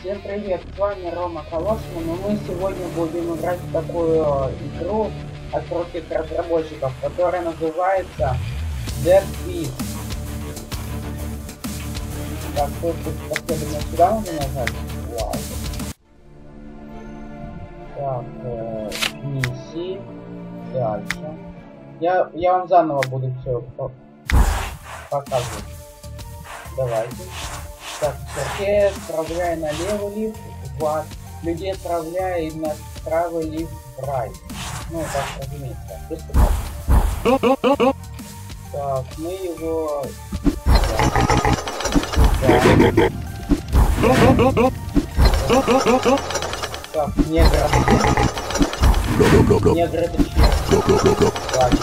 Всем привет, с вами Рома Колосин, и мы сегодня будем играть в такую игру от русских разработчиков, которая называется Dead Beat. Так, тут последовательно сюда нужно нажать. Вау. Так, миссии. Дальше. Я вам заново буду все показывать. Давайте. Так, Сергей, отправляя налево лифт в ад, людей отправляя на правый лифт в рай. Ну, так, разумеется. Приступаем. Так, мы его... Так, негр. Негр это чьи? Ладно,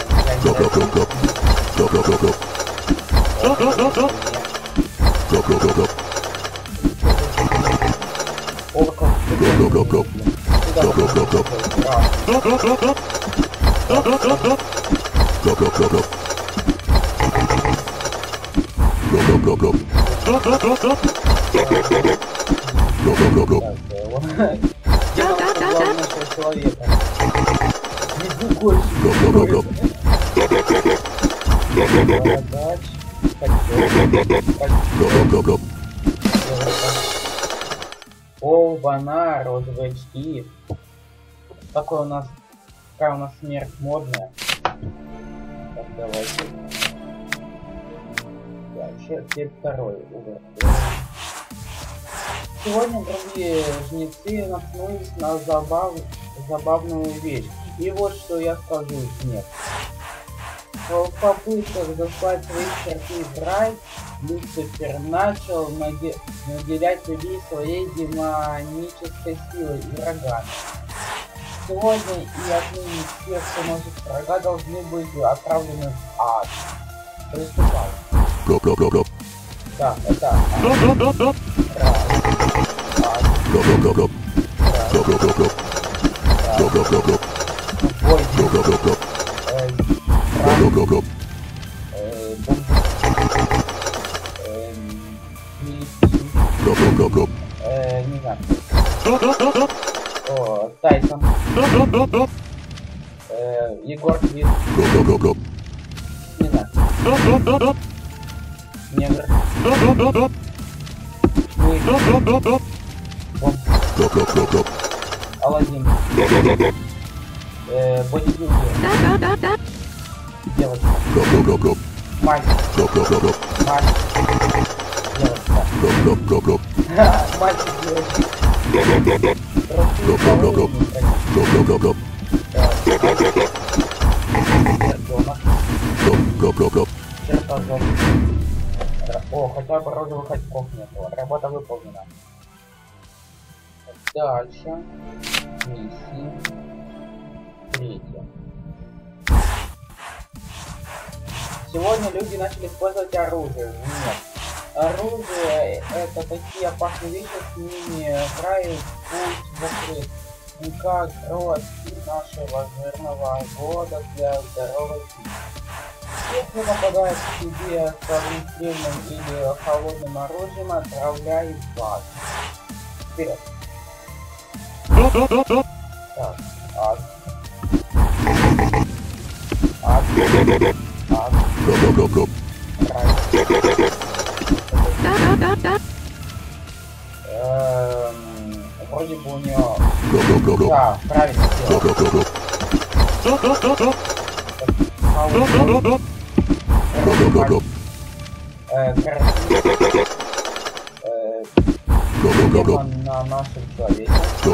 Оба-на, розовые очки. Такая у нас смерть модная. Так, давайте. Дальше, теперь второй угол. Сегодня другие жнецы наткнулись на забавную вещь. И вот что я скажу нет. В попытках заслать своих чертей в рай, Люцифер начал наделять людей своей демонической силой и врагами. Сегодня и отныне все, кто носит врага, должны быть отправлены в ад. Приступаем. Так, это ад. Не знаю. О, Тайсон. Егор Квит. Не знаю. Негр. Аладдин. Бодибилдер. Девочка. Мальчик. Мальчик. Девочка. Мальчик, девочка. О, хотя бы розовых очков нету. Работа выполнена. Дальше. Миссия. Третья. Сегодня люди начали использовать оружие. Нет. Оружие это такие опасные вещи, с ними край путь закрыт. Как рот нашего жирного года для здоровой пищи. Если нападает к тебе с огнестрельным или холодным оружием, отправляй в ад. Вперед. Так, ад. Ад. Ад. Вроде бы у него... Да, правильно сделал. Демон на нашем человеке.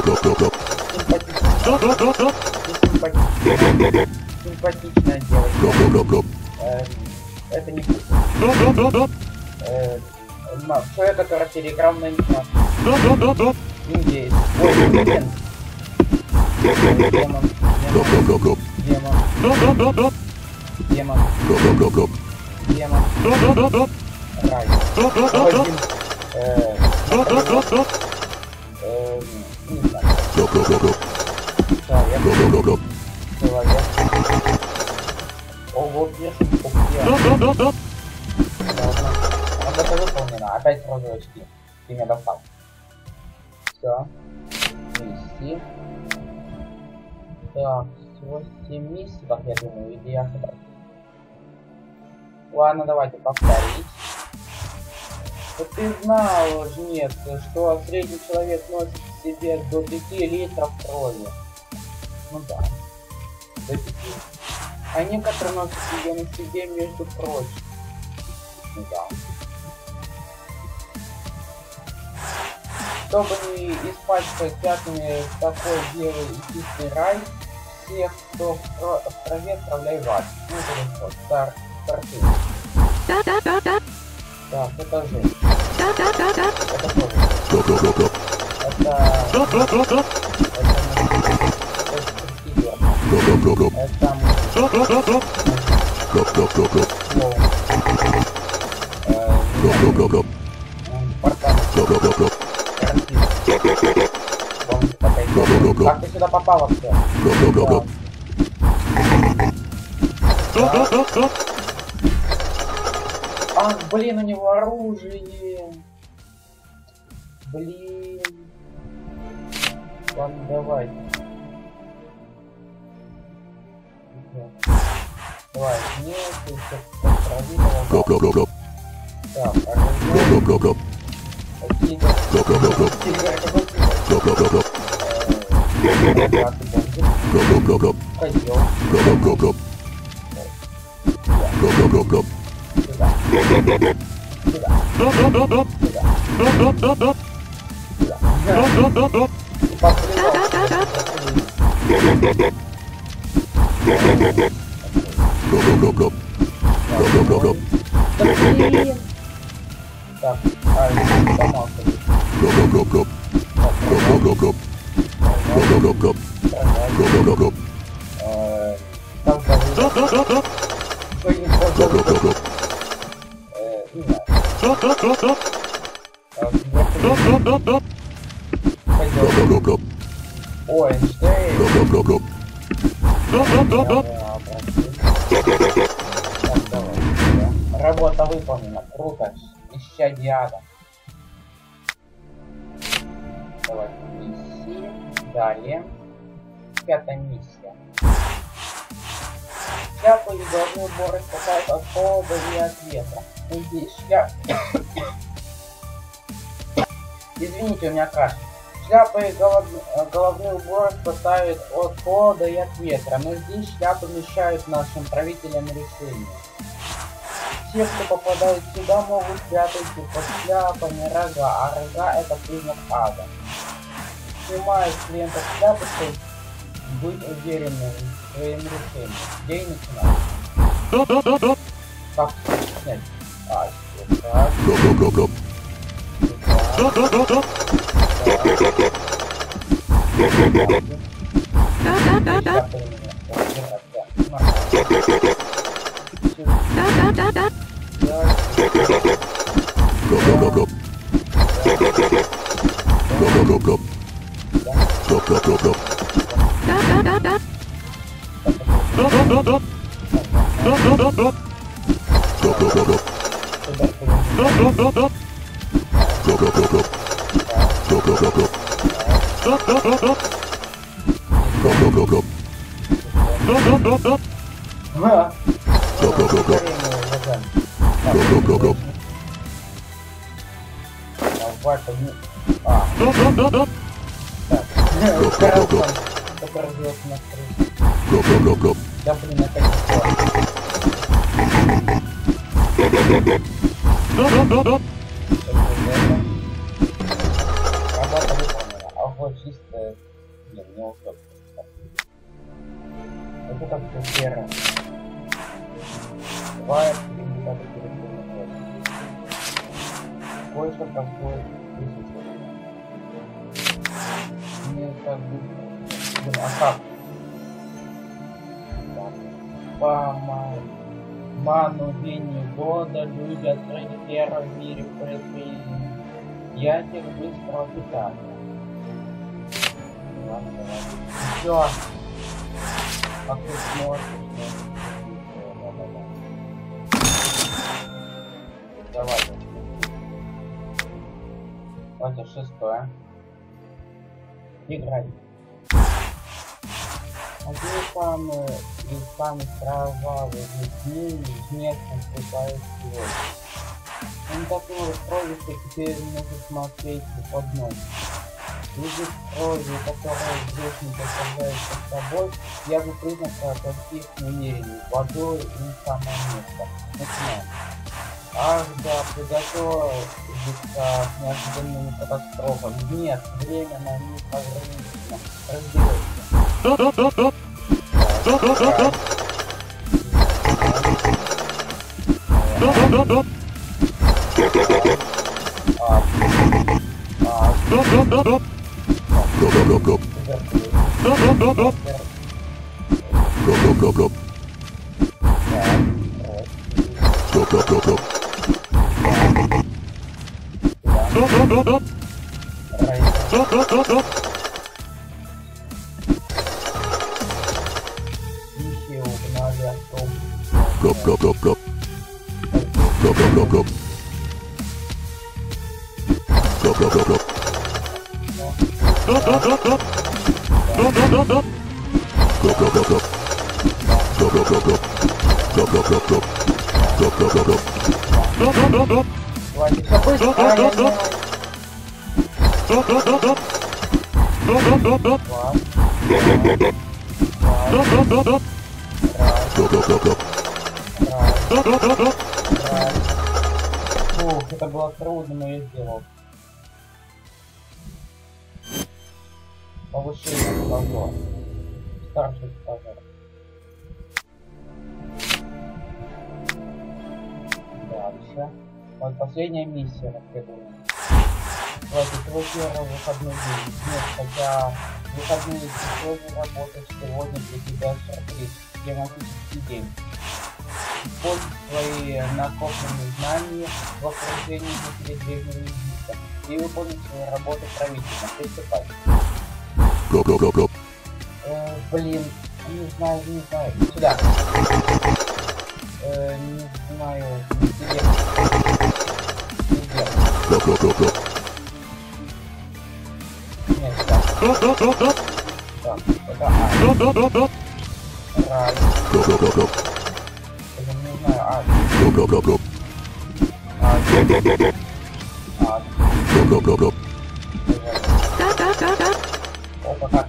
Симпатичная девочка. Это не вкусно. Человек, который переиграл на информацию. Индейец. Ой, индейец. Демон. Демон. Демон. Рай. Один. Не знаю. Человек. Ого, пешка. Работа выполнена. Опять розовые очки. Ты меня достал. Все. Миссии. Так, всего 7 миссий, как я думаю, или я ошибаюсь. Ладно, давайте повторить. Вот ты знал, нет, что средний человек носит в себе до 5 литров крови. Ну да, до 5. А некоторые носят ее на себе, между прочим. Ну да. Чтобы не испачкать пятнами такой белый и чистый рай, всех, кто в траве, отправляй в ад. Ну это легко. Стартуем. Так, это жесть. Это тоже. Как ты сюда попала все? Ах, блин, у него оружие. Блин. Ладно, давай. Давай, нет, ты все провидел. Так, оружие. Ой, работа выполнена. Круто. Исчадие ада. Давай. Миссии. Далее. 5-я миссия. Шляпы и головные уборы спасают от холода и от ветра. Извините, у меня кашель. Шляпы и головные уборы спасают от холода и от ветра, но здесь шляпы мешают нашим правителям решению. Те, кто попадает сюда, могут спрятаться под шляпами рога, а рога это признак ада. Снимая с клиентов шляпы, чтобы быть уверенным в своем решении. День начинается. Как снять? Да блин, опять работа выполнена. А вот чисто... Блин, не успел. Это как-то серо. Бывает, когда ты перед кое-что такое присутствует. Мне так будет... Блин, а как? Ману гению года люди открыли первый в мире предприятие быстрого питания. Ладно, давай. Все. А ты смотришь. Давай. Давайте 6-е. играть. Один самый кровавый дней жнец наступает сегодня. Он так расстроился, теперь может смотреть в одном. Видит кровью, которая грешника сражается с тобой, я бы признак таких намерений, водой и самое место. Начинаем. Ах да, приготовиться к неожиданным катастрофам. Нет, время на них ограничено. Разделяйся. Фух, это было трудно, но я сделал. Повышение позора. Старший позор. Дальше. Вот последняя миссия расследования. Хватит твой первый выходной день. Нет, хотя выходные сегодня работать, сегодня для тебя сюрприз. Тематический день. Используй свои накопленные знания в окружении передвижного египта и выполнить свою работу правительно. Приступай. Блин, не знаю. Сюда. Не знаю. Нет, сюда. Так, это Рай. Это не знаю, Опа, как?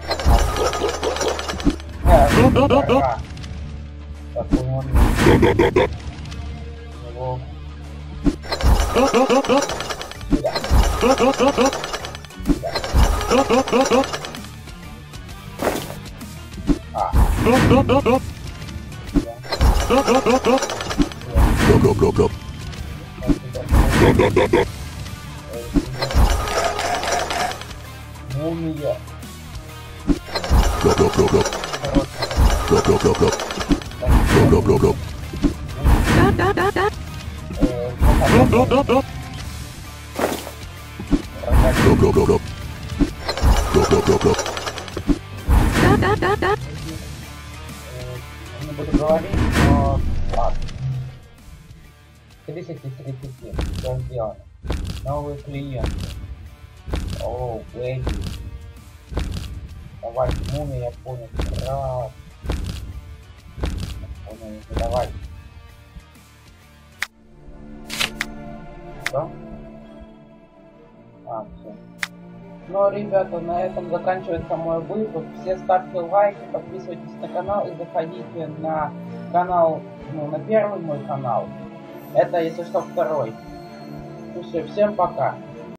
Так, он Мумия. Не буду говорить, но ладно. 30 из 30. Все сделано. Новые клиенты. О, Бэйби. Давай, мумия, я понял. Раз. Понял, давай. Что? Все. Ну, ребята, на этом заканчивается мой выпуск. Все ставьте лайки, подписывайтесь на канал и заходите на канал, на первый мой канал. Это, если что, второй. Ну все, всем пока.